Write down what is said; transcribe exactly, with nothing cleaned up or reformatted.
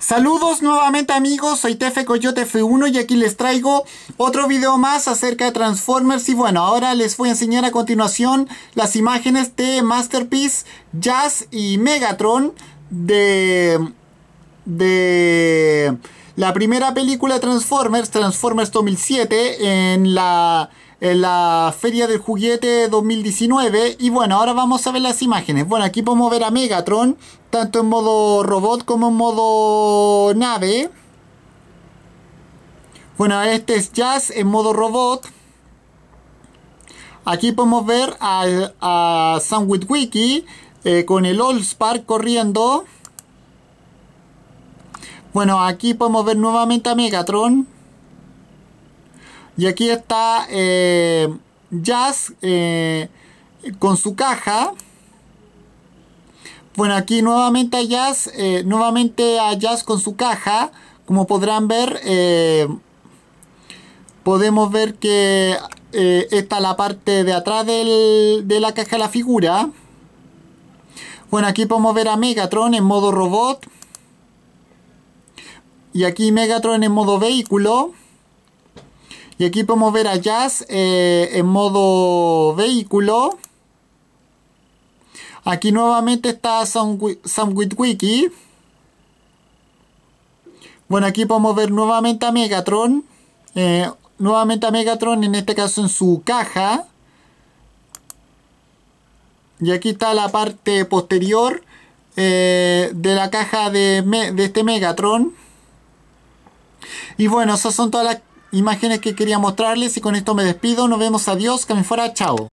Saludos nuevamente amigos, soy Tefe Coyote F uno y aquí les traigo otro video más acerca de Transformers. Y bueno, ahora les voy a enseñar a continuación las imágenes de Masterpiece, Jazz y Megatron de, de la primera película de Transformers, Transformers dos mil siete, en la... en la Feria del Juguete dos mil diecinueve. Y bueno, ahora vamos a ver las imágenes. Bueno, aquí podemos ver a Megatron tanto en modo robot como en modo nave. Bueno, este es Jazz en modo robot. Aquí podemos ver a, a Sam Witwicky eh, con el Allspark corriendo. Bueno, aquí podemos ver nuevamente a Megatron. Y aquí está eh, Jazz eh, con su caja. Bueno, aquí nuevamente a Jazz, eh, nuevamente a Jazz con su caja. Como podrán ver, eh, podemos ver que eh, está la parte de atrás del, de la caja de la figura. Bueno, aquí podemos ver a Megatron en modo robot. Y aquí Megatron en modo vehículo. Y aquí podemos ver a Jazz eh, en modo vehículo. Aquí nuevamente está Sam, Sam Witwicky. Bueno, aquí podemos ver nuevamente a Megatron. Eh, nuevamente a Megatron, en este caso en su caja. Y aquí está la parte posterior eh, de la caja de, de este Megatron. Y bueno, esas son todas las imágenes que quería mostrarles y con esto me despido. Nos vemos, adiós, que me fuera, chao.